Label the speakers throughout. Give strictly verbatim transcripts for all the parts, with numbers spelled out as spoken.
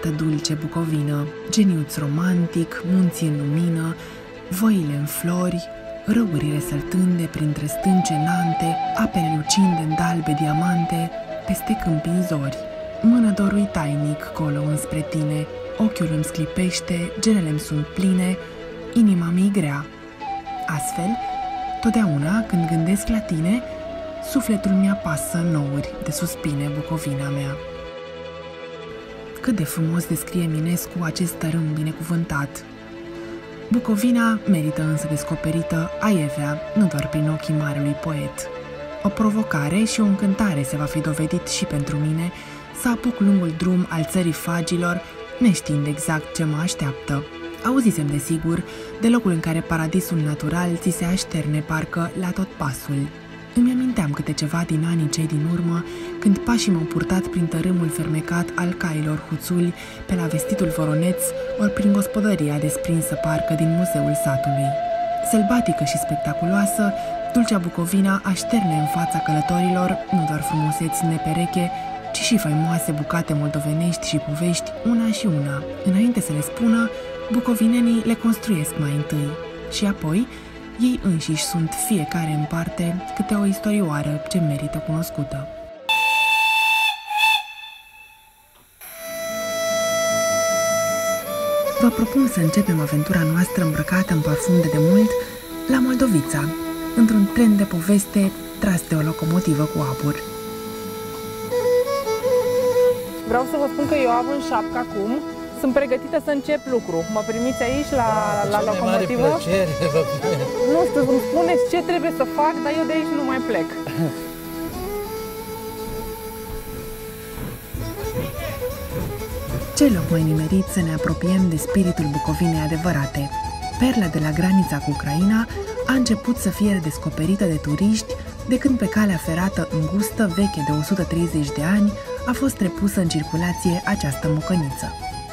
Speaker 1: minunată dulce Bucovină, geniuț romantic, munții în lumină, văile în flori, râurile săltânde printre stânci înante, apele lucinde în dalbe diamante, peste câmpii în zori. Mână dorui tainic colo înspre tine, ochiul îmi sclipește, genele-mi sunt pline, inima mi-i grea. Astfel, totdeauna când gândesc la tine, sufletul mi-apasă în nouri de suspine Bucovina mea. Cât de frumos descrie Eminescu acest tărâm binecuvântat. Bucovina merită însă descoperită aievea, nu doar prin ochii marelui poet. O provocare și o încântare se va fi dovedit și pentru mine să apuc lungul drum al țării fagilor, neștiind exact ce mă așteaptă. Auzisem, desigur, de locul în care paradisul natural ți se așterne parcă la tot pasul. Îmi aminteam câte ceva din anii cei din urmă, când pașii m-au purtat prin tărâmul fermecat al cailor huțuli, pe la vestitul Voroneț, ori prin gospodăria desprinsă parcă din muzeul satului. Sălbatică și spectaculoasă, dulcea Bucovina așterne în fața călătorilor nu doar frumuseți nepereche, ci și faimoase bucate moldovenești și povești, una și una. Înainte să le spună, bucovinenii le construiesc mai întâi și apoi ei înșiși sunt fiecare în parte câte o istorioară ce merită cunoscută. Vă propun să începem aventura noastră îmbrăcată în parfum de demult la Moldovița, într-un tren de poveste tras de o locomotivă cu abur.
Speaker 2: Vreau să vă spun că eu având șapcă acum, sunt pregătită să încep lucru. Mă primiți aici la, la locomotivă?
Speaker 3: Plăcere,
Speaker 2: nu știu, îmi spuneți ce trebuie să fac, dar eu de aici nu mai plec.
Speaker 1: Ce loc mai nimerit să ne apropiem de spiritul Bucovinei adevărate. Perla de la granița cu Ucraina a început să fie redescoperită de turiști de când pe calea ferată îngustă, veche de o sută treizeci de ani, a fost repusă în circulație această mocăniță.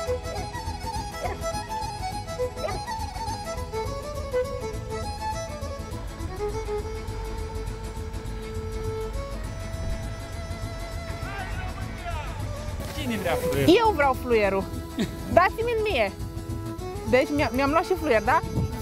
Speaker 2: Eu vreau fluierul. Dați-mi-l mie. Deci mi-am luat și fluier, da?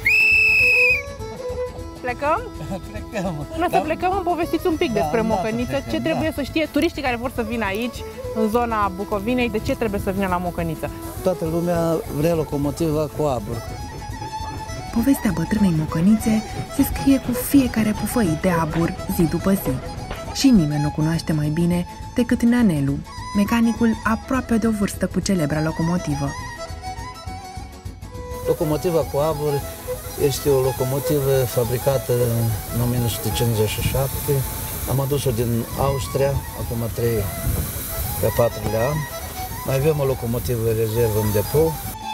Speaker 2: Plecăm?
Speaker 3: Plecăm.
Speaker 2: Până să plecăm îmi povestiți un pic da, despre Mocăniță, plecăm, ce trebuie da. să știe turiștii care vor să vină aici, în zona Bucovinei, de ce trebuie să vină la Mocăniță.
Speaker 3: Toată lumea vrea locomotiva cu abur.
Speaker 1: Povestea bătrânei Mocănițe se scrie cu fiecare pufăit de abur, zi după zi. Și nimeni nu cunoaște mai bine decât Neanelu, mecanicul aproape de o vârstă cu celebra locomotivă.
Speaker 3: Locomotiva cu abur este o locomotivă fabricată în o mie nouă sute cincizeci și șapte. Am adus-o din Austria, acum trei pe patrulea an. Mai avem o locomotivă rezervă în depou.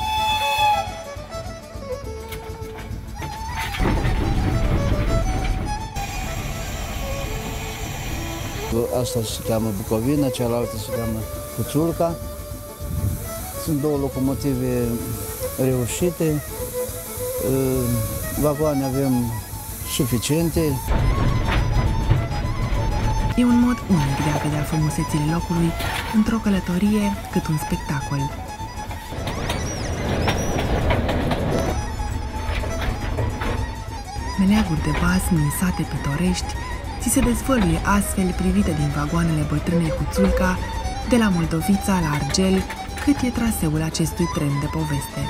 Speaker 3: Asta se cheamă Bucovina, cealaltă se cheamă Huțulca. Sunt două locomotive reușite. Vagoane avem suficiente.
Speaker 1: E un mod unic de a vedea frumusețile locului într-o călătorie cât un spectacol. Meleaguri de basmi în sate pitorești ți se dezvăluie astfel privite din vagoanele bătrânei Huțulca, de la Moldovița la Argel, cât e traseul acestui tren de poveste.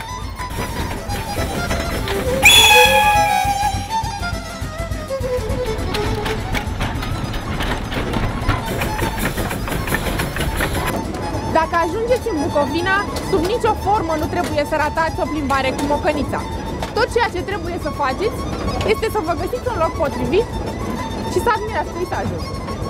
Speaker 2: Dacă ajungeți în Bucovina, sub nicio formă nu trebuie să ratați o plimbare cu Mocănița. Tot ceea ce trebuie să faceți este să vă găsiți un loc potrivit și să admirați peisajul.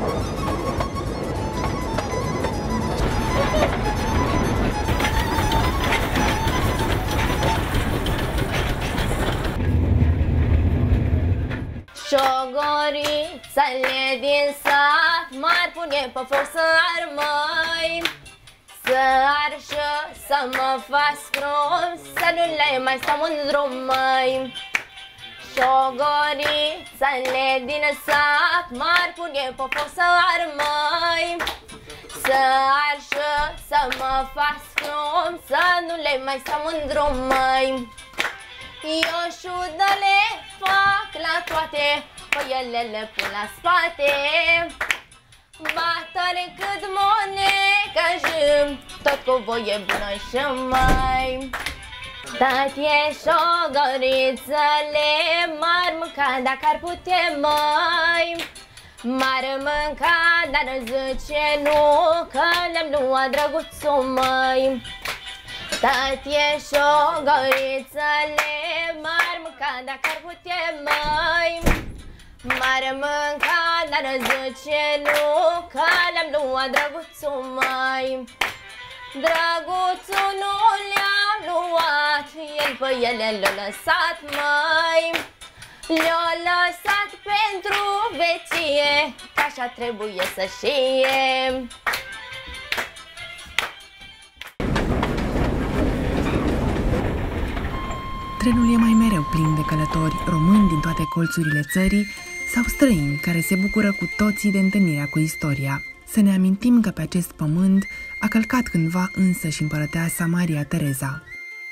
Speaker 4: Șogorițele din sat m-ar pune pe foc să armăi, să arșă, să mă fac scrum, să nu le mai stau în drum, măi. Șogorițele din sat m-ar pune pe foc să armăi, să arșă, să mă fac scrum, să nu le mai stau în drum, măi. Eu șudă-le fac la toate, pe ele le pun la spate. Bată-le cât monecă jâm, tot cu voie bună și mai. Tatie șogorițele m-ar mânca dacă ar putea, măi. M-ar mânca, dar zice nu, că le-am luat drăguțul, măi. Tatie șogorițele m-ar mânca dacă ar putea, măi. M-ar mânca, dar zice nu, că le-am luat drăguțul, măi. Drăguțul nu le-am luat, el pe ele le-a lăsat, măi. Le-a lăsat pentru vecie, că așa trebuie să știe.
Speaker 1: Trenul e mai mereu plin de călători români din toate colțurile țării sau străini care se bucură cu toții de întâlnirea cu istoria. Să ne amintim că pe acest pământ a călcat cândva însă și împărăteasa Maria Tereza.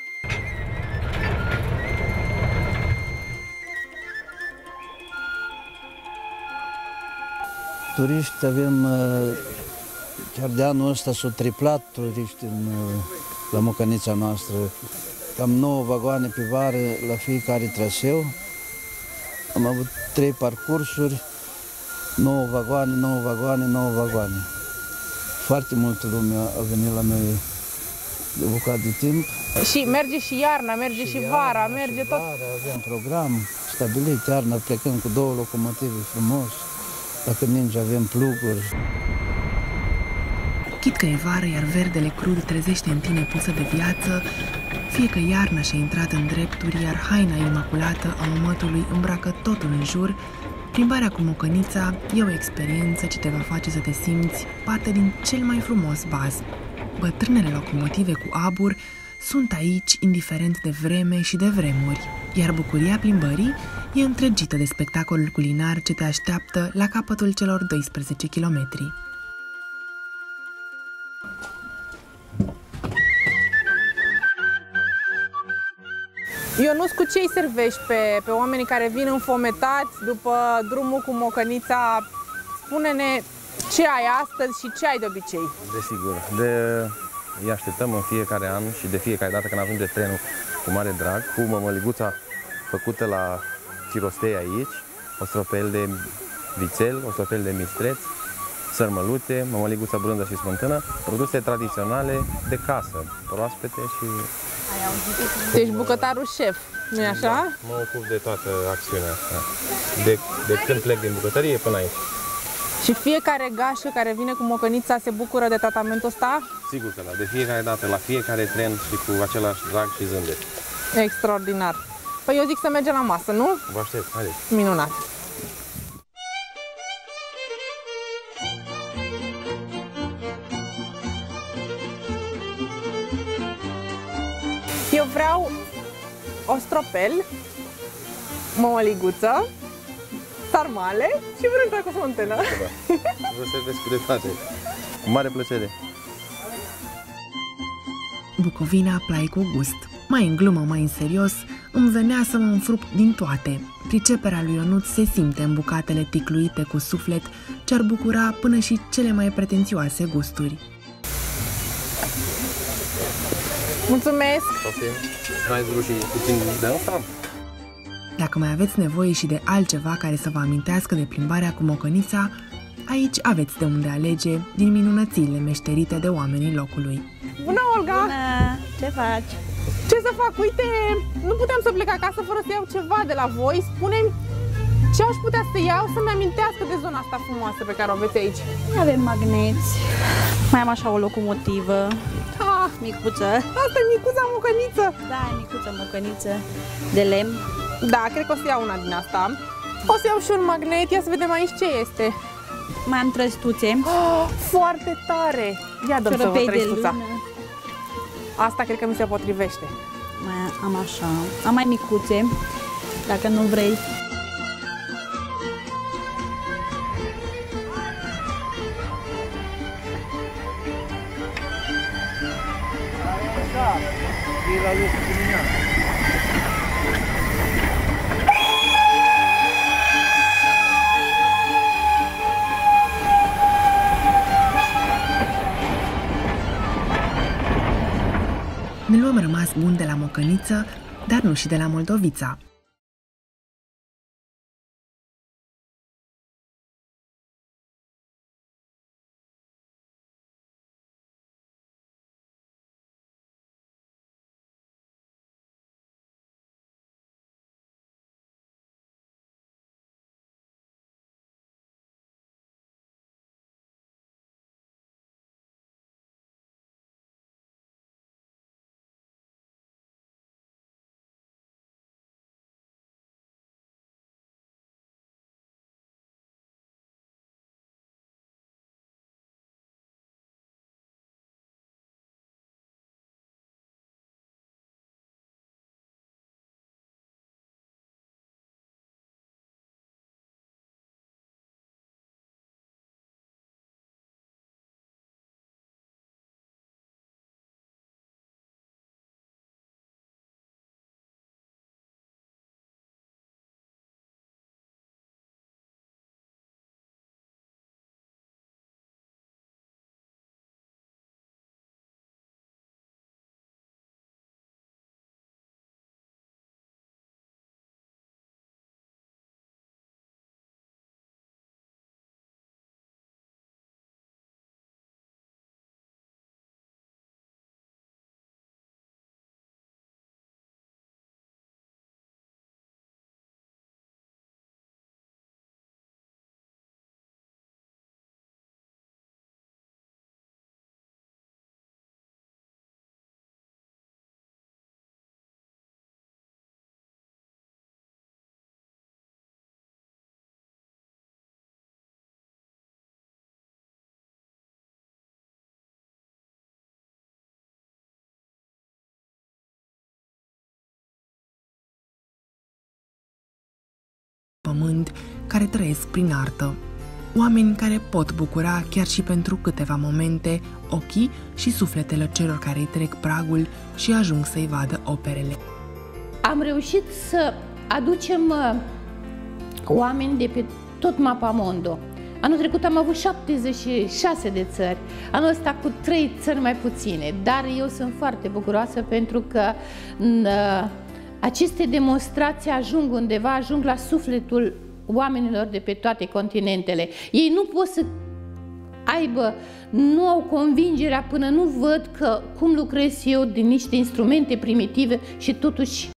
Speaker 3: Turiști avem, chiar de anul ăsta s-au triplat turiști în, la Mocănița noastră. Cam nouă vagoane pe vară la fiecare traseu. Am avut trei parcursuri, nouă vagoane, nouă vagoane, nouă vagoane. Foarte multă lume a venit la noi de bucat de timp.
Speaker 2: Și merge și iarna, merge și, și vara,
Speaker 3: iarna,
Speaker 2: merge
Speaker 3: și
Speaker 2: tot.
Speaker 3: Vara, avem program stabilit, iarna plecăm cu două locomotive frumos. Dacă ninge avem pluguri.
Speaker 1: Chit că e vară, iar verdele crud trezește în tine pusă de viață, fie că iarna și-a intrat în drepturi, iar haina imaculată a umătului îmbracă totul în jur, plimbarea cu Mocănița e o experiență ce te va face să te simți parte din cel mai frumos baz. Bătrânele locomotive cu abur sunt aici indiferent de vreme și de vremuri, iar bucuria plimbării e întregită de spectacolul culinar ce te așteaptă la capătul celor doisprezece kilometri.
Speaker 2: Ionuț, cu ce îi servești pe, pe oamenii care vin înfometați după drumul cu Mocănița? Spune-ne ce ai astăzi și ce ai de obicei.
Speaker 5: Desigur, de, îi așteptăm în fiecare an și de fiecare dată când ajunge trenul cu mare drag, cu mămăliguța făcută la Cirostei aici, o stropel de vițel, o stropel de mistreț, sărmălute, mămăliguța brândă și smântână, produse tradiționale de casă, proaspete și...
Speaker 2: Tu ești bucătarul șef, nu-i așa?
Speaker 5: Da, mă ocup de toată acțiunea asta, de, de când plec din bucătărie până aici.
Speaker 2: Și fiecare gașcă care vine cu Mocănița se bucură de tratamentul ăsta?
Speaker 5: Sigur că da, de fiecare dată, la fiecare tren și cu același drag și zâmbet.
Speaker 2: Extraordinar. Păi eu zic să mergem la masă, nu?
Speaker 5: Vă aștept, haideți.
Speaker 2: Minunat. Eu vreau o stropel, mămăliguță, sarmale și brânza cu smântână.
Speaker 5: Da. Vă servesc cu de toate. Cu mare plăcere.
Speaker 1: Bucovina plai cu gust. Mai în glumă, mai în serios, îmi venea să mă înfrupt din toate. Priceperea lui Ionuț se simte în bucatele ticluite cu suflet, ce ar bucura până și cele mai pretențioase gusturi.
Speaker 2: Mulțumesc!
Speaker 5: Poftim. Mai și puțin de asta?
Speaker 1: Dacă mai aveți nevoie și de altceva care să vă amintească de plimbarea cu Mocănița, aici aveți de unde alege din minunățile meșterite de oamenii locului.
Speaker 2: Bună, Olga!
Speaker 6: Bună! Ce faci?
Speaker 2: Ce să fac? Uite, nu puteam să plec acasă fără să iau ceva de la voi. Spune-mi ce aș putea să iau să-mi amintească de zona asta frumoasă pe care o aveți aici.
Speaker 6: Avem magneți, mai am așa o locomotivă,
Speaker 2: Ah,
Speaker 6: micuță.
Speaker 2: asta e micuța Mocăniță.
Speaker 6: Da, e micuță mocăniță de lemn.
Speaker 2: Da, cred că o să iau una din asta. O să iau și un magnet. Ia să vedem aici ce este.
Speaker 6: Mai am trăstuțe.
Speaker 2: Oh, foarte tare! Ia dăm să văd
Speaker 6: Ciorapei de
Speaker 2: trăistuța.
Speaker 6: lună.
Speaker 2: Asta cred că mi se potrivește.
Speaker 6: Mai am așa. Am mai micuțe, dacă nu vrei.
Speaker 3: fie la locul dimineața.
Speaker 1: Ne luăm rămas bun de la Mocăniță, dar nu și de la Moldovița. Pământ care trăiesc prin artă. Oameni care pot bucura chiar și pentru câteva momente ochii și sufletele celor care îi trec pragul și ajung să-i vadă operele.
Speaker 7: Am reușit să aducem uh, oameni de pe tot Mapamondo. Anul trecut am avut șaptezeci și șase de țări, anul ăsta cu trei țări mai puține, dar eu sunt foarte bucuroasă pentru că uh, aceste demonstrații ajung undeva, ajung la sufletul oamenilor de pe toate continentele. Ei nu pot să aibă, nu au convingerea până nu văd că cum lucrez eu din niște instrumente primitive și totuși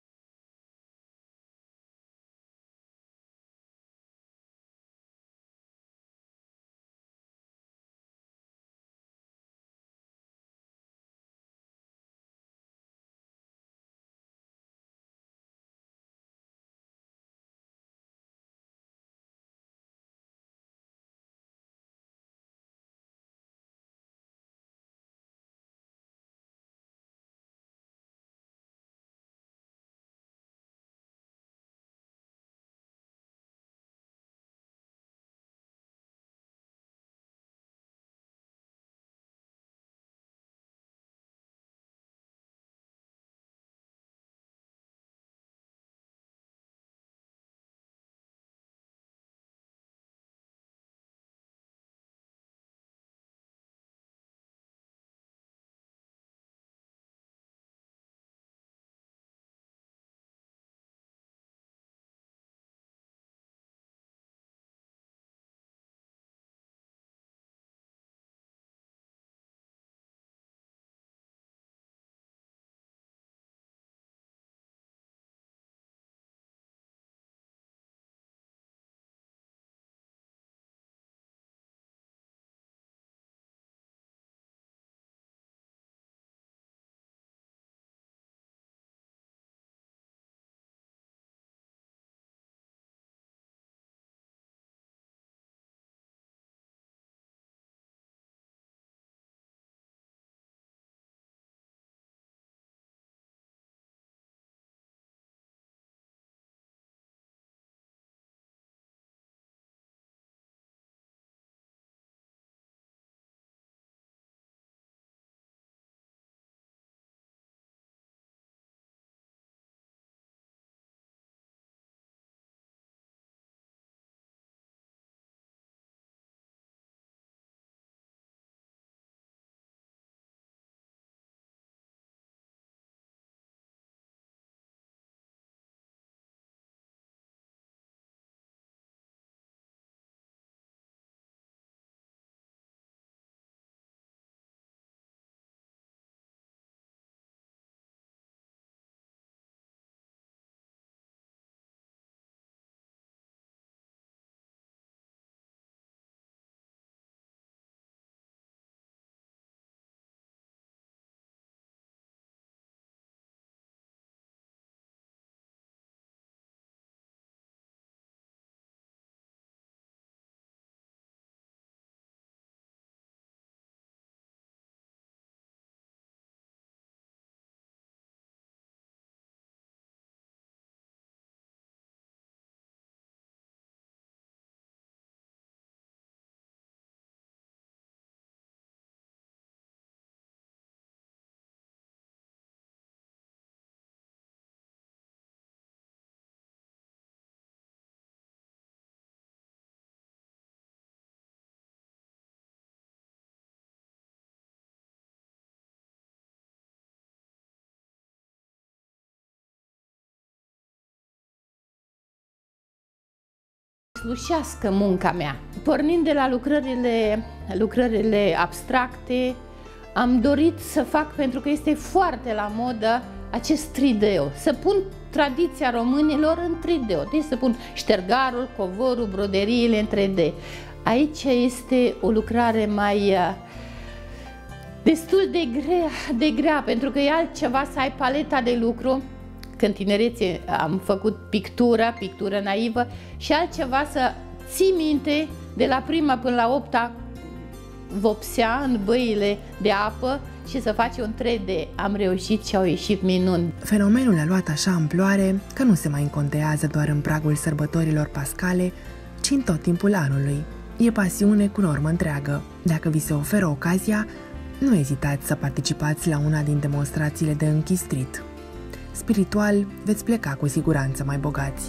Speaker 7: slușească munca mea. Pornind de la lucrările, lucrările abstracte, am dorit să fac, pentru că este foarte la modă, acest trei D, să pun tradiția românilor în trei D, deci să pun ștergarul, covorul, broderiile în trei D. Aici este o lucrare mai destul de grea, de grea, pentru că e altceva să ai paleta de lucru. Când tinerețe am făcut pictură, pictură naivă, și altceva să ții minte de la prima până la opta vopsea în băile de apă și să faci un trei D. Am reușit și au ieșit minuni.
Speaker 1: Fenomenul a luat așa amploare că nu se mai încontează doar în pragul sărbătorilor pascale, ci în tot timpul anului. E pasiune cu normă întreagă. Dacă vi se oferă ocazia, nu ezitați să participați la una din demonstrațiile de închistrit. Spiritual, veți pleca cu siguranță mai bogați.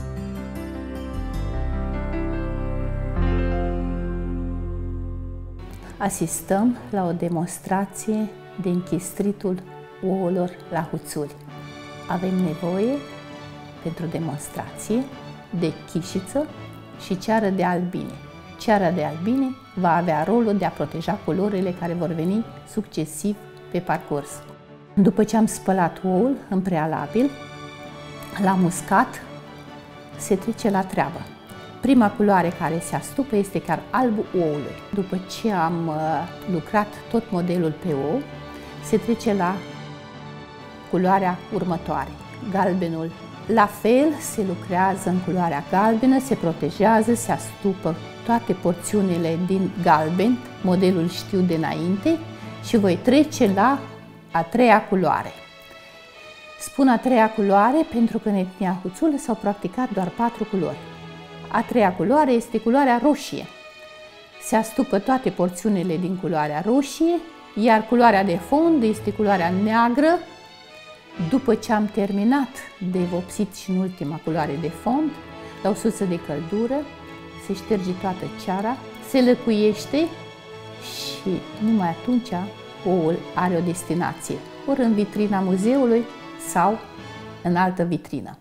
Speaker 7: Asistăm la o demonstrație de închistritul ouălor la Huțuli. Avem nevoie, pentru demonstrație, de chișiță și ceară de albine. Ceara de albine va avea rolul de a proteja culorile care vor veni succesiv pe parcurs. După ce am spălat oul în prealabil, l-am uscat, se trece la treabă. Prima culoare care se astupă este chiar albul oului. După ce am uh, lucrat tot modelul pe ou, se trece la culoarea următoare, galbenul. La fel se lucrează în culoarea galbenă, se protejează, se astupă toate porțiunile din galben, modelul știu de înainte, și voi trece la a treia culoare. Spun a treia culoare pentru că în etnia huțulă s-au practicat doar patru culori. A treia culoare este culoarea roșie. Se astupă toate porțiunile din culoarea roșie, iar culoarea de fond este culoarea neagră. După ce am terminat de vopsit și în ultima culoare de fond, la o suță de căldură, se șterge toată ceara, se lăcuiește și numai atunci oul are o destinație, ori în vitrina muzeului sau în altă vitrină.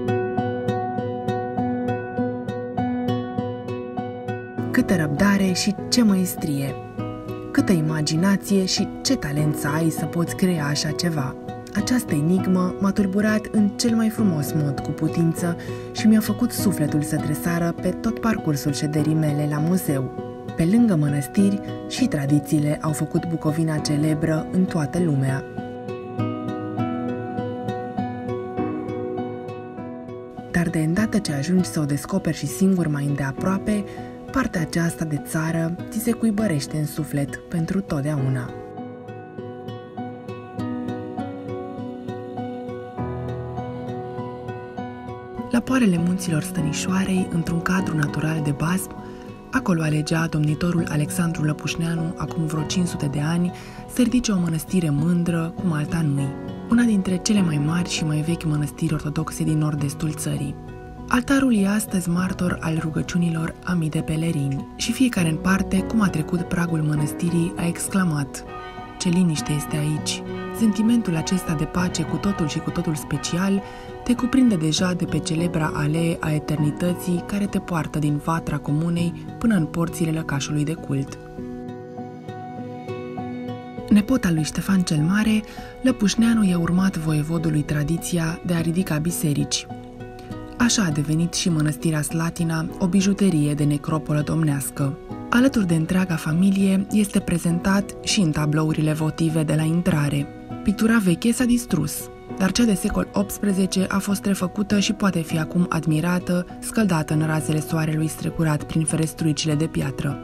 Speaker 1: Câtă răbdare și ce măestrie! Câtă imaginație și ce talent să ai să poți crea așa ceva! Această enigmă m-a tulburat în cel mai frumos mod cu putință și mi-a făcut sufletul să tresară pe tot parcursul șederii mele la muzeu. Pe lângă mănăstiri, și tradițiile au făcut Bucovina celebră în toată lumea. Dar de îndată ce ajungi să o descoperi și singur mai îndeaproape, partea aceasta de țară ți se cuibărește în suflet pentru totdeauna. La poarele munților Stănișoarei, într-un cadru natural de basm, acolo alegea domnitorul Alexandru Lăpușneanu, acum vreo cinci sute de ani, să ridice o mănăstire mândră cum alta nu-i, una dintre cele mai mari și mai vechi mănăstiri ortodoxe din nord-estul țării. Altarul e astăzi martor al rugăciunilor a mii de pelerini și fiecare în parte, cum a trecut pragul mănăstirii, a exclamat: "Ce liniște este aici!" Sentimentul acesta de pace cu totul și cu totul special te cuprinde deja de pe celebra alee a eternității care te poartă din vatra comunei până în porțile lăcașului de cult. Nepota lui Ștefan cel Mare, Lăpușneanu i-a urmat voievodului tradiția de a ridica biserici. Așa a devenit și mănăstirea Slatina o bijuterie de necropolă domnească. Alături de întreaga familie este prezentat și în tablourile votive de la intrare. Pictura veche s-a distrus, dar cea de secol optsprezece a fost refăcută și poate fi acum admirată, scăldată în razele soarelui strecurat prin ferestruicile de piatră.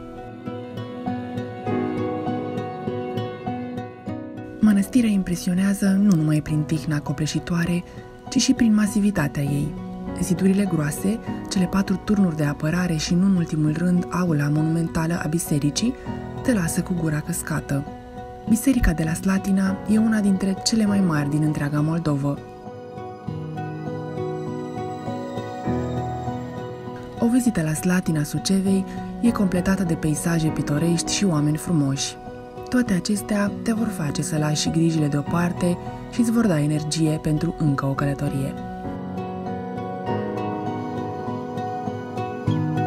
Speaker 1: Mănăstirea impresionează nu numai prin tihna copleșitoare, ci și prin masivitatea ei. Zidurile groase, cele patru turnuri de apărare și, nu în ultimul rând, aula monumentală a bisericii, te lasă cu gura căscată. Biserica de la Slatina e una dintre cele mai mari din întreaga Moldovă. O vizită la Slatina Sucevei e completată de peisaje pitorești și oameni frumoși. Toate acestea te vor face să lași și grijile deoparte și îți vor da energie pentru încă o călătorie.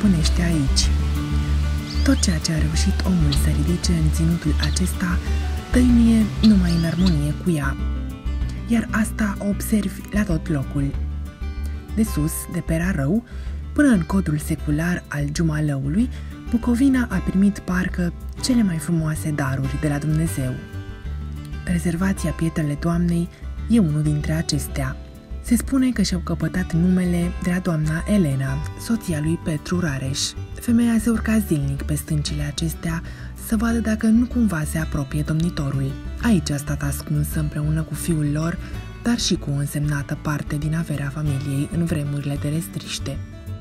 Speaker 1: stăpânește aici. Tot ceea ce a reușit omul să ridice în ținutul acesta tăinuie numai în armonie cu ea, iar asta o observi la tot locul. De sus, de pe Rarău, până în codul secular al Giumalăului, Bucovina a primit parcă cele mai frumoase daruri de la Dumnezeu. Rezervația Pietrele Doamnei e unul dintre acestea. Se spune că și-au căpătat numele de la doamna Elena, soția lui Petru Rareș. Femeia se urca zilnic pe stâncile acestea să vadă dacă nu cumva se apropie domnitorul. Aici a stat ascunsă împreună cu fiul lor, dar și cu o însemnată parte din averea familiei în vremurile de restriște.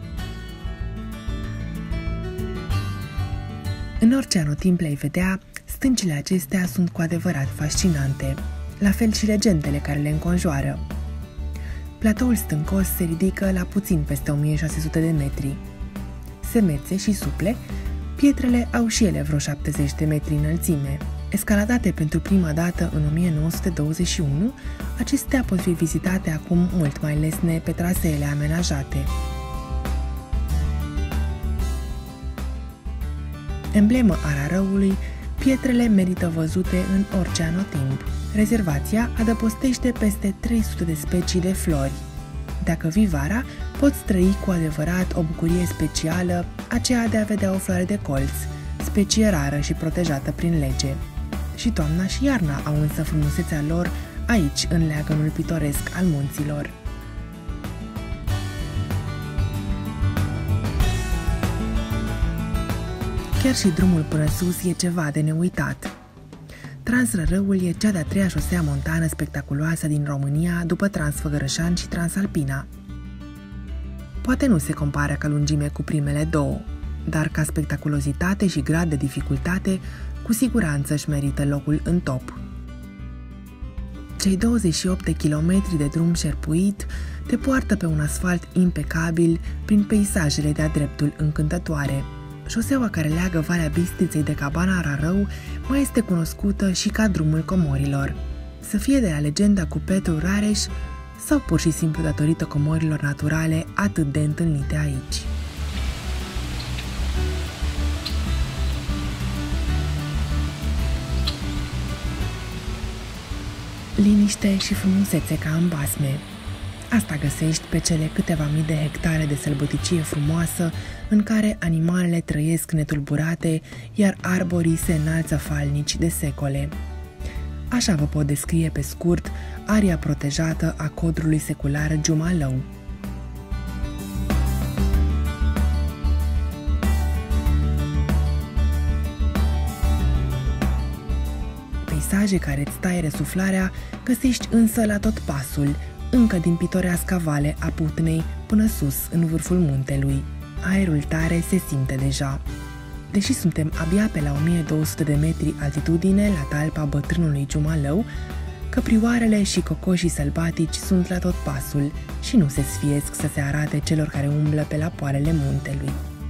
Speaker 1: În orice anotimp le-ai vedea, stâncile acestea sunt cu adevărat fascinante, la fel și legendele care le înconjoară. Platoul stâncos se ridică la puțin peste o mie șase sute de metri. Semețe și suple, pietrele au și ele vreo șaptezeci de metri înălțime. Escaladate pentru prima dată în o mie nouă sute douăzeci și unu, acestea pot fi vizitate acum mult mai lesne pe traseele amenajate. Emblemă a Rarăului, pietrele merită văzute în orice anotimp. Rezervația adăpostește peste trei sute de specii de flori. Dacă vii vara, poți trăi cu adevărat o bucurie specială, aceea de a vedea o floare de colț, specie rară și protejată prin lege. Și toamna și iarna au însă frumusețea lor aici, în leagănul pitoresc al munților. Chiar și drumul până sus e ceva de neuitat. Transrărăul e cea de-a treia șosea montană spectaculoasă din România după Transfăgărășan și Transalpina. Poate nu se compară ca lungime cu primele două, dar ca spectaculozitate și grad de dificultate, cu siguranță își merită locul în top. Cei douăzeci și opt de kilometri de drum șerpuit te poartă pe un asfalt impecabil prin peisajele de-a dreptul încântătoare. Șoseaua care leagă Valea Bistriței de Cabana Rarău mai este cunoscută și ca drumul comorilor. Să fie de la legenda cu Petru Rareș sau pur și simplu datorită comorilor naturale atât de întâlnite aici. Liniște și frumusețe ca în basme. Asta găsești pe cele câteva mii de hectare de sălbăticie frumoasă în care animalele trăiesc netulburate, iar arborii se înalță falnici de secole. Așa vă pot descrie pe scurt aria protejată a codrului secular Giumalău. Peisaje care îți taie răsuflarea găsești însă la tot pasul, încă din pitoreasca vale a Putnei până sus, în vârful muntelui. Aerul tare se simte deja. Deși suntem abia pe la o mie două sute de metri altitudine la talpa bătrânului Giumalău, căprioarele și cocoșii sălbatici sunt la tot pasul și nu se sfiesc să se arate celor care umblă pe la poalele muntelui.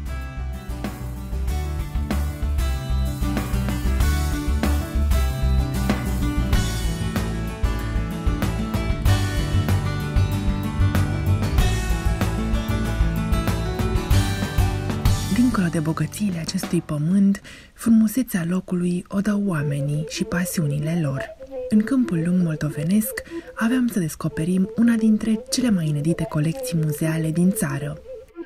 Speaker 1: Dincolo de bogățiile acestui pământ, frumusețea locului o dau oamenii și pasiunile lor. În câmpul lung moldovenesc aveam să descoperim una dintre cele mai inedite colecții muzeale din țară.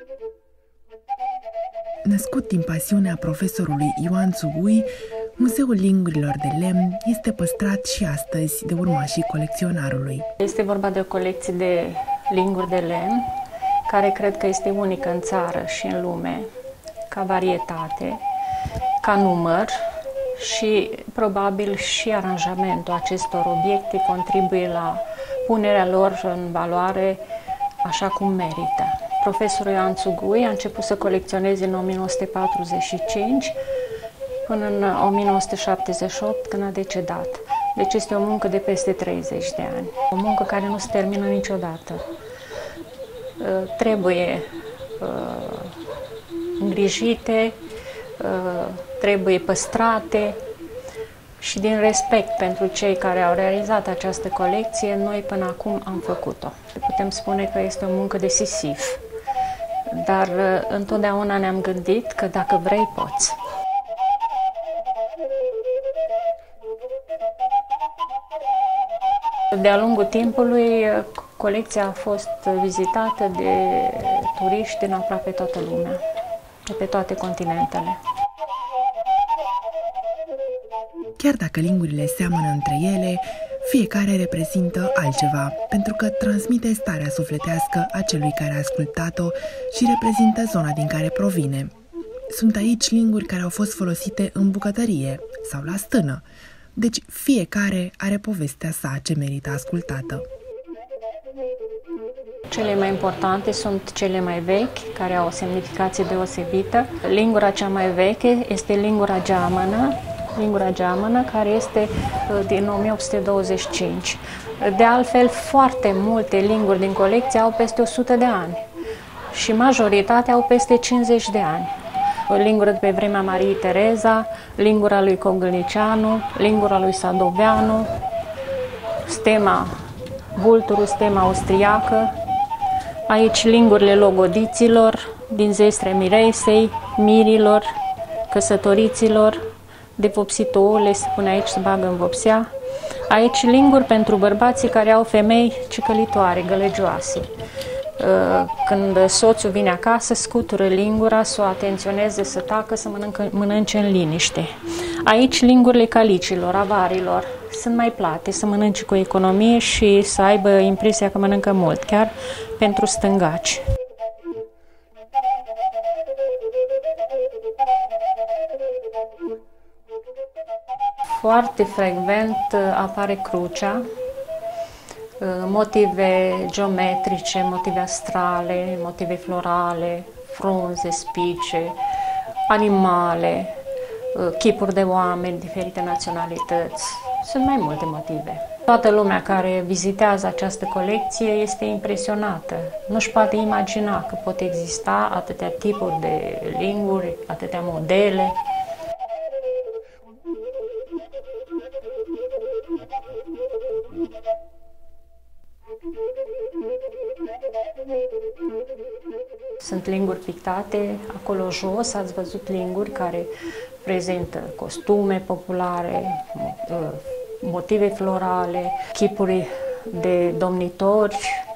Speaker 1: Născut din pasiunea profesorului Ioan Țugui, Muzeul Lingurilor de Lemn este păstrat și astăzi de urmașii colecționarului.
Speaker 8: Este vorba de o colecție de linguri de lemn, care cred că este unică în țară și în lume, ca varietate, ca număr și probabil și aranjamentul acestor obiecte contribuie la punerea lor în valoare așa cum merită. Profesorul Ioan Țugui a început să colecționeze în o mie nouă sute patruzeci și cinci până în o mie nouă sute șaptezeci și opt, când a decedat. Deci este o muncă de peste treizeci de ani. O muncă care nu se termină niciodată. Trebuie îngrijite, trebuie păstrate și din respect pentru cei care au realizat această colecție, noi până acum am făcut-o. Putem spune că este o muncă decisiv, dar întotdeauna ne-am gândit că dacă vrei, poți. De-a lungul timpului, colecția a fost vizitată de turiști din aproape toată lumea, de pe toate continentele.
Speaker 1: Chiar dacă lingurile seamănă între ele, fiecare reprezintă altceva, pentru că transmite starea sufletească a celui care a ascultat-o și reprezintă zona din care provine. Sunt aici linguri care au fost folosite în bucătărie sau la stână, deci fiecare are povestea sa ce merită ascultată.
Speaker 8: Cele mai importante sunt cele mai vechi, care au o semnificație deosebită. Lingura cea mai veche este lingura geamănă, lingura geamănă, care este din o mie opt sute douăzeci și cinci. De altfel, foarte multe linguri din colecție au peste o sută de ani și majoritatea au peste cincizeci de ani. Lingura de pe vremea Mariei Tereza, lingura lui Cogălnicianu, lingura lui Sadoveanu, stema Vulturu, stema austriacă, aici lingurile logodiților, din zestre mireisei, mirilor, căsătoriților, de vopsitou, le spune aici, se bagă în vopsea. Aici linguri pentru bărbații care au femei cicălitoare, gălăgioase. Când soțul vine acasă, scutură lingura, să o atenționeze, să tacă, să mănâncă, mănânce în liniște. Aici lingurile calicilor, avarilor, sunt mai plate, să mănânce cu economie și să aibă impresia că mănâncă mult, chiar pentru stângaci. Foarte frecvent apare crucea, motive geometrice, motive astrale, motive florale, frunze, spice, animale, chipuri de oameni, diferite naționalități. Sunt mai multe motive. Toată lumea care vizitează această colecție este impresionată. Nu-și poate imagina că pot exista atâtea tipuri de linguri, atâtea modele. Sunt linguri pictate, acolo jos ați văzut linguri care prezintă costume populare, motive florale, chipuri de domnitori.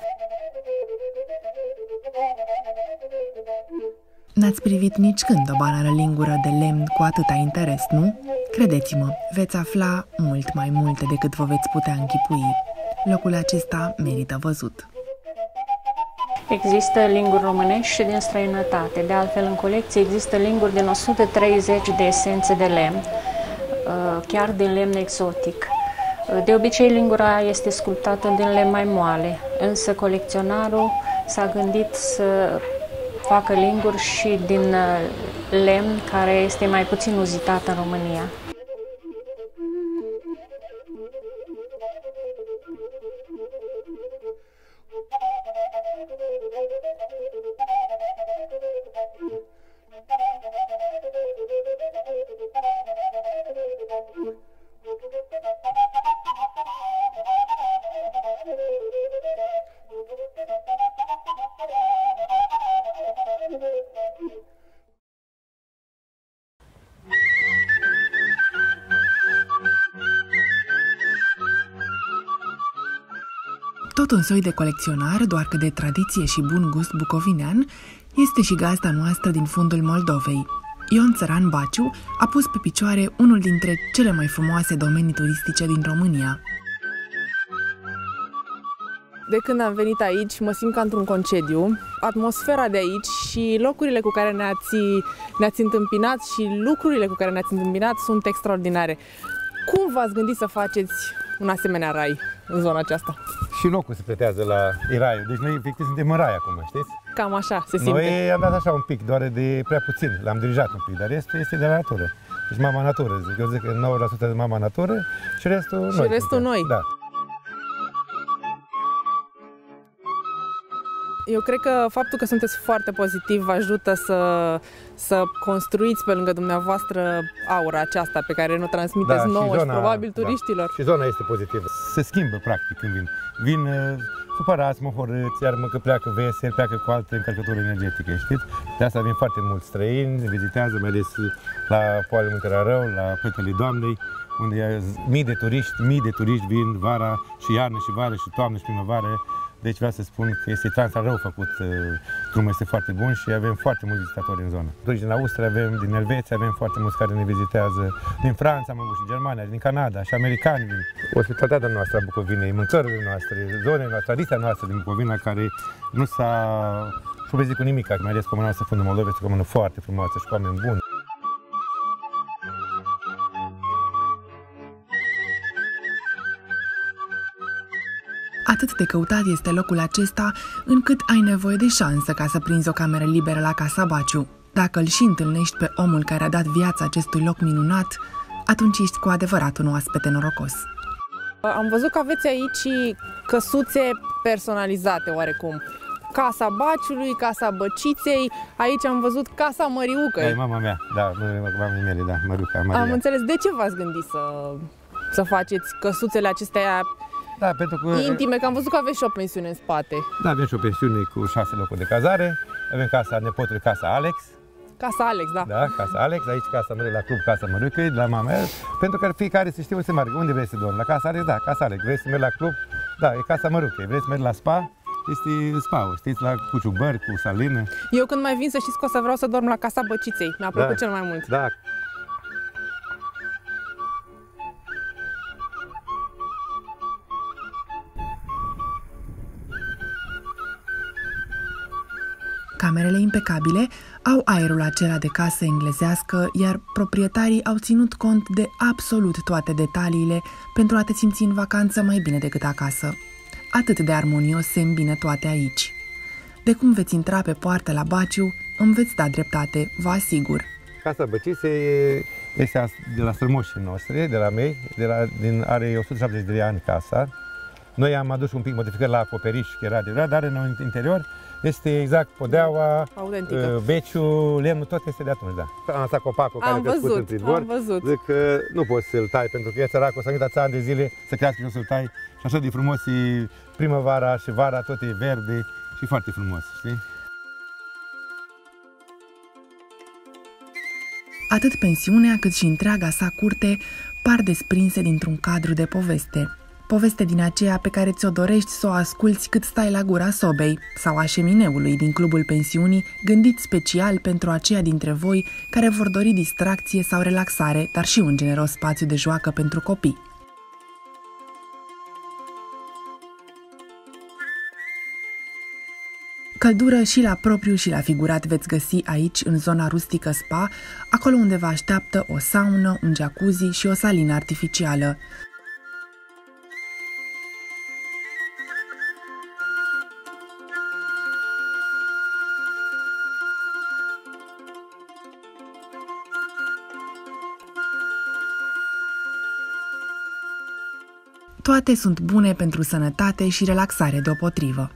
Speaker 1: N-ați privit nici când o banală lingură de lemn cu atâta interes, nu? Credeți-mă, veți afla mult mai multe decât vă veți putea închipui. Locul acesta merită văzut.
Speaker 8: Există linguri românești și din străinătate. De altfel, în colecție există linguri din o sută treizeci de esențe de lemn, chiar din lemn exotic. De obicei, lingura este sculptată din lemn mai moale, însă colecționarul s-a gândit să facă linguri și din lemn care este mai puțin uzitat în România.
Speaker 1: Tot un soi de colecționar, doar că de tradiție și bun gust bucovinean, este și gazda noastră din fundul Moldovei. Ion Țăran Baciu a pus pe picioare unul dintre cele mai frumoase domenii turistice din România.
Speaker 2: De când am venit aici, mă simt ca într-un concediu. Atmosfera de aici și locurile cu care ne-ați, ne-ați întâmpinat și lucrurile cu care ne-ați întâmpinat sunt extraordinare. Cum v-ați gândit să faceți un asemenea rai în zona aceasta?
Speaker 9: Și locul se pretează la Iraiul, deci noi efectiv suntem în rai acum, știți?
Speaker 2: Cam așa se simte.
Speaker 9: Noi am dat așa un pic, doar de prea puțin, l-am dirijat un pic, dar restul este de la natură. Deci mama natură, zic. Eu zic că nouă la sută de mama natură și restul
Speaker 2: și
Speaker 9: noi.
Speaker 2: Și restul
Speaker 9: suntem.
Speaker 2: noi.
Speaker 9: Da.
Speaker 2: Eu cred că faptul că sunteți foarte pozitiv vă ajută să, să construiți pe lângă dumneavoastră aura aceasta pe care ne transmiteți
Speaker 9: Da,
Speaker 2: nouă
Speaker 9: și, zona,
Speaker 2: și probabil
Speaker 9: da.
Speaker 2: turiștilor.
Speaker 9: Și zona este pozitivă. Se schimbă practic când vin. Vin supărați, mohorâți, iar mă că pleacă vesel, pleacă cu alte încărcături energetice, știți? De asta vin foarte mulți străini, ne vizitează, mai ales la Poalele Muntărea Rău, la Petele Doamnei, unde mii de turiști, mii de turiști vin vara și iarnă și vară și toamnă și primăvară. Deci vreau să spun că este Transarău făcut, drumul este foarte bun și avem foarte mulți vizitatori în zonă. Turiști din Austria avem, din Elveția avem foarte mulți care ne vizitează, din Franța am avut și Germania, din Canada și americani vin. Ospitalitatea noastră a Bucovinei, mâncărurile noastre, zonele noastre, tradiția noastră din Bucovina care nu s-a șubrezit cu nimic, mai ales Comuna noastră Fundul Moldovei este o comună foarte frumoasă și cu oameni buni.
Speaker 1: Atât de căutat este locul acesta, încât ai nevoie de șansă ca să prinzi o cameră liberă la Casa Baciu. Dacă îl și întâlnești pe omul care a dat viața acestui loc minunat, atunci ești cu adevărat un oaspete norocos.
Speaker 2: Am văzut că aveți aici căsuțe personalizate oarecum. Casa Baciului, Casa Băciței, aici am văzut Casa Măriucă.
Speaker 9: Da, e mama mea, da, mama mele, da, Măriuca, Maria.
Speaker 2: Am înțeles. De ce v-ați gândit să, să faceți căsuțele acestea
Speaker 9: da, pentru că,
Speaker 2: intime? Că am văzut că aveți și o pensiune în spate.
Speaker 9: Da, avem și o pensiune cu șase locuri de cazare. Avem casa nepotului, Casa Alex.
Speaker 2: Casa Alex, da.
Speaker 9: Da, Casa Alex, aici Casa Măriucă, la club Casa Măriucă, de la mama mea, pentru că fiecare să știe unde se meargă. Unde vrei să dormi? La Casa Alex, da, Casa Alex. Vrei să mergi la club? Da, e Casa Măriucă. Vrei să mergi la spa? Este spa-ul, știți, la cu ciubări, cu salină.
Speaker 2: Eu când mai vin să știți că o să vreau să dorm la Casa Băciței. Mi-a plăcut da, cel mai mult.
Speaker 9: Da.
Speaker 1: Camerele impecabile au aerul acela de casă englezească, iar proprietarii au ținut cont de absolut toate detaliile pentru a te simți în vacanță mai bine decât acasă. Atât de armonios se îmbină toate aici. De cum veți intra pe poartă la Baciu, îmi veți da dreptate, vă asigur.
Speaker 9: Casa Băciței este de la strămoșii noștri, de la mei, de la, din, are o sută șaptezeci de ani casa. Noi am adus un pic modificări la acoperiș, că era de vrea, dar în interior este exact podeaua,
Speaker 2: autentică.
Speaker 9: Beciul, lemnul, tot este de atunci, da. Am lăsat copacul care a crescut în pridvor.
Speaker 2: Am văzut.
Speaker 9: Zic că nu poți să-l tai, pentru că e săracul, să uitat ani de zile să crească și o să-l tai. Și așa de frumos e primăvara și vara, tot e verde și foarte frumos, știi?
Speaker 1: Atât pensiunea cât și întreaga sa curte par desprinse dintr-un cadru de poveste. Poveste din aceea pe care ți-o dorești să o asculți cât stai la gura sobei sau a șemineului din clubul pensiunii, gândit special pentru aceia dintre voi care vor dori distracție sau relaxare, dar și un generos spațiu de joacă pentru copii. Căldură și la propriu și la figurat veți găsi aici, în zona rustică spa, acolo unde vă așteaptă o saună, un jacuzzi și o salină artificială. Toate sunt bune pentru sănătate și relaxare deopotrivă.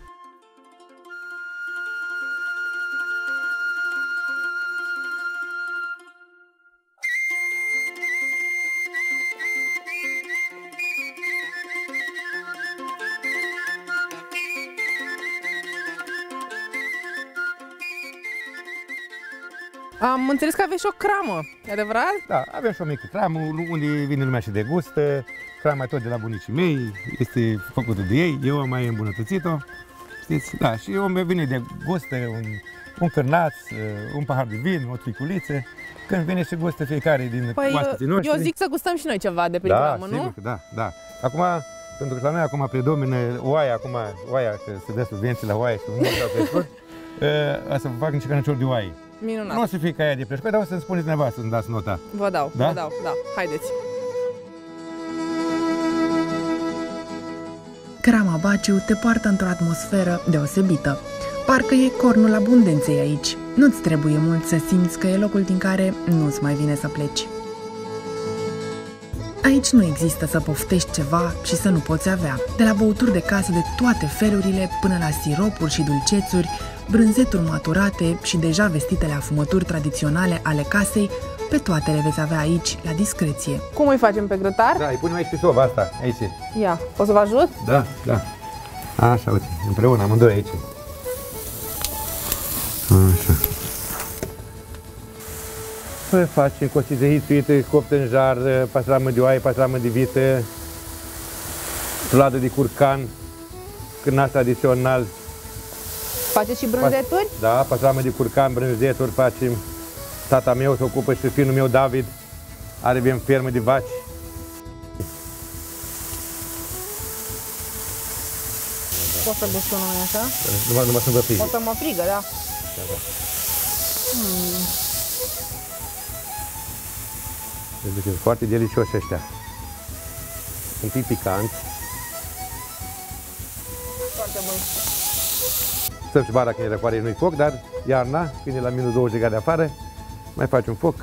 Speaker 2: Am înțeles că aveți și o cramă, e adevărat?
Speaker 9: Da, avem și o mică cramă, unde vine lumea și degustă. Crama e tot de la bunicii mei, este făcută de ei, eu am mai îmbunătățit-o, știți? Da, și eu îmi vine de gustă, un, un cârnaț, un pahar de vin, o triculiță, când vine și gustă fiecare din
Speaker 2: păi,
Speaker 9: oaspeții noștri.
Speaker 2: Eu zic să gustăm și noi ceva de prin
Speaker 9: da,
Speaker 2: cramă, nu?
Speaker 9: sigur că da, da. Acum, pentru că la noi acum predomină oaia, acum oaia, că se dă subvenții la oaie și nu s-au crescut, o să vă fac niște cănăciori de oaie.
Speaker 2: Minunat.
Speaker 9: Nu o să fie ca aia de preșcoat, dar o să-mi spuneți dumneavoastră să-mi dați nota.
Speaker 2: Vă dau,
Speaker 9: da?
Speaker 2: vă dau, da, haideți.
Speaker 1: Crama Baciu te poartă într-o atmosferă deosebită. Parcă e cornul abundenței aici. Nu-ți trebuie mult să simți că e locul din care nu-ți mai vine să pleci. Aici nu există să poftești ceva și să nu poți avea. De la băuturi de casă de toate felurile până la siropuri și dulcețuri, brânzeturi maturate și deja vestitele afumături tradiționale ale casei, pe toate le veți avea aici, la discreție.
Speaker 2: Cum îi facem pe grătar?
Speaker 9: Da, îi punem aici pe soba asta, aici.
Speaker 2: Ia, o să vă ajut?
Speaker 9: Da, da. Așa, uite, împreună, amândoi aici. Așa. Păi facem costiți de hituite, copte în jar, pastramă de oaie, pastramă de vită, pladă de curcan, cârnaș tradițional.
Speaker 2: Faceți și brânzeturi?
Speaker 9: Da, pastramă de curcan, brânzeturi facem. Tata meu se ocupă și fiul meu David are bine fermă de vaci.
Speaker 2: Poți să gustăm noi așa?
Speaker 9: Numai, numai să vă frigă.
Speaker 2: O să mă frigă, da.
Speaker 9: Da, da.
Speaker 2: Hmm.
Speaker 9: Deci, foarte delicioși ăștia. Un pic picant.
Speaker 2: Foarte bun.
Speaker 9: Stăm și bara când e răcoare, nu-i foc, dar iarna, când e la minus douăzeci de grade afară, mai faci un foc.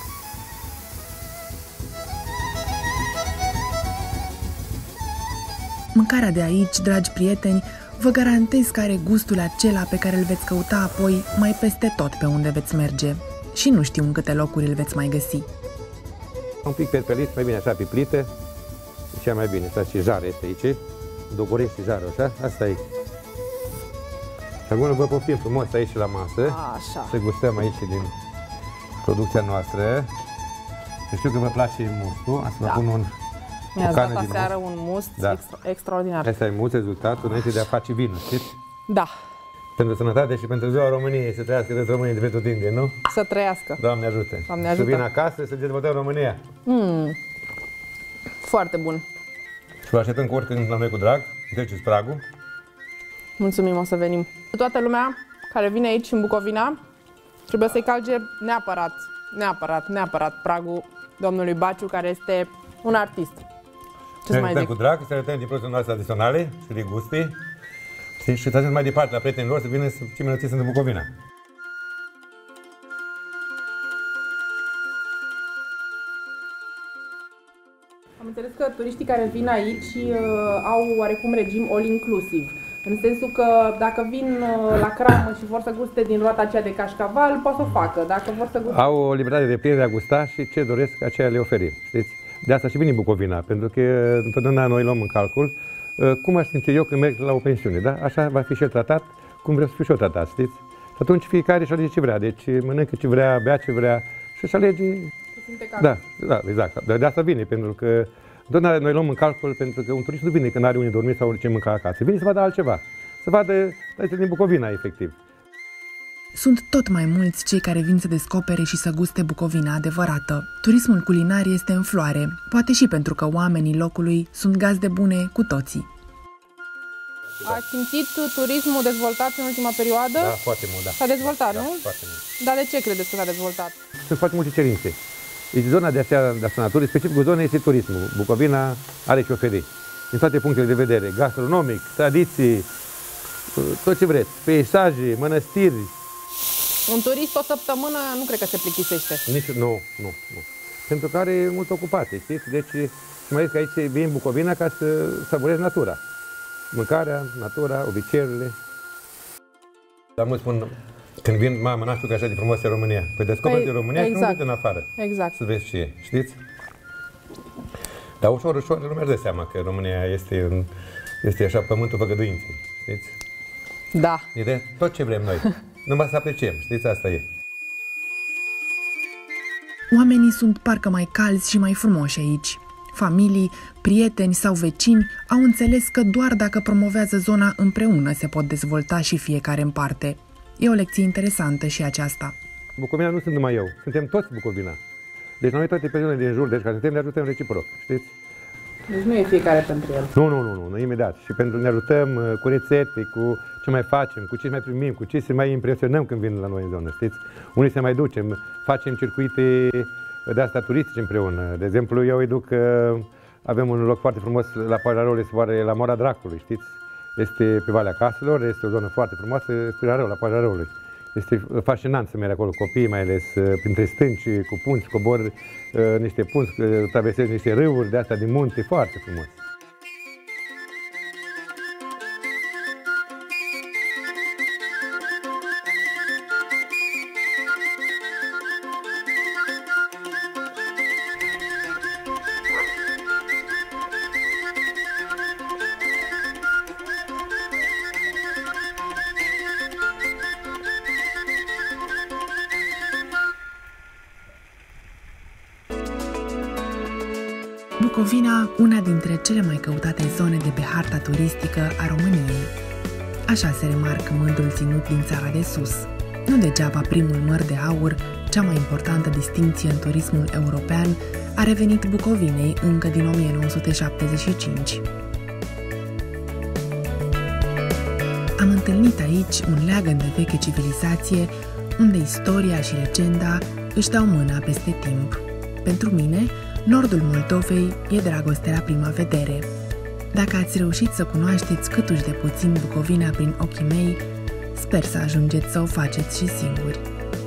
Speaker 1: Mâncarea de aici, dragi prieteni, vă garantez că are gustul acela pe care îl veți căuta apoi mai peste tot pe unde veți merge. Și nu știu în câte locuri îl veți mai găsi.
Speaker 9: Un pic perpelit, mai bine așa pe plită, e cea mai bine. Așa și jar este aici, dogorește jarul, așa, asta e. Și acum vă poftim frumos aici la masă,
Speaker 2: așa.
Speaker 9: să gustăm aici din producția noastră. Și știu că vă place mustul, asta da. Vă pun un
Speaker 2: Mi-ați dat aseară un must da. extra, extraordinar.
Speaker 9: Asta e must, rezultatul înainte de a face vinul, știți?
Speaker 2: Da.
Speaker 9: Pentru sănătate și pentru ziua României, să trăiască toți românii de pe tot India, nu?
Speaker 2: Să trăiască.
Speaker 9: Doamne ajută.
Speaker 2: Doamne ajută.
Speaker 9: Să vină acasă, să dezvoltăm România.
Speaker 2: Mm. Foarte bun.
Speaker 9: Și vă așteptăm cu oricând la noi cu drag, treceți pragul.
Speaker 2: Mulțumim, o să venim. Toată lumea care vine aici în Bucovina trebuie să-i calce neapărat, neapărat, neapărat pragul domnului Baciu, care este un artist. Ce să mai zic?
Speaker 9: Cu drag, să arătăm din produsele noastre tradiționale și de guste. Și să ajungem mai departe la prietenii lor să vină să ce minunății sunt în Bucovina.
Speaker 2: Am înțeles că turiștii care vin aici uh, au oarecum regim all-inclusive. În sensul că dacă vin uh, la cramă și vor să guste din roata aceea de cașcaval, pot să o facă. Dacă vor să guste...
Speaker 9: Au o libertate de plină de a gusta și ce doresc, aceea le oferim. Știți? De asta și vin în Bucovina, pentru că întotdeauna noi luăm în calcul cum aș simți eu când merg la o pensiune, da? Așa va fi și el tratat, cum vreau să fiu și eu tratat, știți? Și atunci fiecare își alege ce vrea, deci mănâncă ce vrea, bea ce vrea și își alege... Da, da, exact. De asta vine, pentru că întotdeauna noi luăm în calcul, pentru că un turist nu vine când are unde dormi sau ce mânca acasă, vine să vadă altceva, să vadă din Bucovina, efectiv.
Speaker 1: Sunt tot mai mulți cei care vin să descopere și să guste Bucovina adevărată. Turismul culinar este în floare, poate și pentru că oamenii locului sunt gazde bune cu toții.
Speaker 2: Ați simțit turismul dezvoltat în ultima perioadă?
Speaker 9: Da, foarte mult, da.
Speaker 2: S-a dezvoltat,
Speaker 9: da,
Speaker 2: nu?
Speaker 9: Foarte mult.
Speaker 2: Dar de ce credeți că s-a dezvoltat?
Speaker 9: Sunt foarte multe cerințe. Deci zona de aceea de natură, specificul zonei este turismul. Bucovina are ce oferi. Din toate punctele de vedere, gastronomic, tradiții, tot ce vreți, peisaje, mănăstiri.
Speaker 2: Un turist o săptămână nu cred că se plictisește.
Speaker 9: Nici, nu, nu, nu. Pentru că are mult ocupate, știți? Deci, mai ales că aici vii în Bucovina ca să savurezi natura. Mâncarea, natura, obiceiurile. Dar mulți spun, când vin, mamă, n-aș știu că așa de frumos e România. Păi descoperi păi, România exact. Și nu duci în afară.
Speaker 2: Exact.
Speaker 9: Să vezi ce e, știți? Dar ușor, ușor, lumea își dă seama că România este, este așa pământul făgăduinței, știți?
Speaker 2: Da.
Speaker 9: E de tot ce vrem noi. Numai să apreciem, știți, asta e.
Speaker 1: Oamenii sunt parcă mai calzi și mai frumoși aici. Familii, prieteni sau vecini au înțeles că doar dacă promovează zona împreună se pot dezvolta și fiecare în parte. E o lecție interesantă și aceasta.
Speaker 9: Bucovina nu sunt numai eu, suntem toți Bucovina. Deci noi toate persoanele din jur, deci ca suntem, ne ajutăm reciproc, știți?
Speaker 2: Deci nu e fiecare pentru el.
Speaker 9: Nu, nu, nu, nu, nu imediat. Și pentru ne ajutăm cu rețete, cu ce mai facem, cu ce mai primim, cu ce se mai impresionăm când vin la noi în zonă, știți? Unii se mai ducem, facem circuite de asta turistice împreună. De exemplu, eu îi duc, avem un loc foarte frumos la Poiarăul, este la Mora Dracului, știți? Este pe Valea Caselor, este o zonă foarte frumoasă, spre Rău, la Poiarăului. Este fascinant să mergi acolo, copiii mai ales, printre stânci, cu punți, cobor uh, niște punți, uh, traversezi niște râuri de astea din munte, foarte frumos.
Speaker 1: Bucovina, una dintre cele mai căutate zone de pe harta turistică a României. Așa se remarcă mândrul ținut din țara de sus. Nu degeaba primul măr de aur, cea mai importantă distincție în turismul european, a revenit Bucovinei încă din o mie nouă sute șaptezeci și cinci. Am întâlnit aici un leagăn de veche civilizație, unde istoria și legenda își dau mâna peste timp. Pentru mine, nordul Moldovei e dragoste la prima vedere. Dacă ați reușit să cunoașteți câtuși de puțin Bucovina prin ochii mei, sper să ajungeți să o faceți și singuri.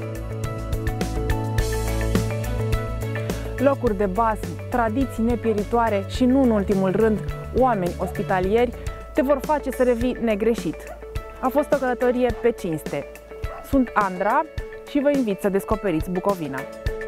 Speaker 2: Locuri de bază, tradiții nepieritoare și, nu în ultimul rând, oameni ospitalieri te vor face să revii negreșit. A fost o călătorie pe cinste. Sunt Andra și vă invit să descoperiți Bucovina.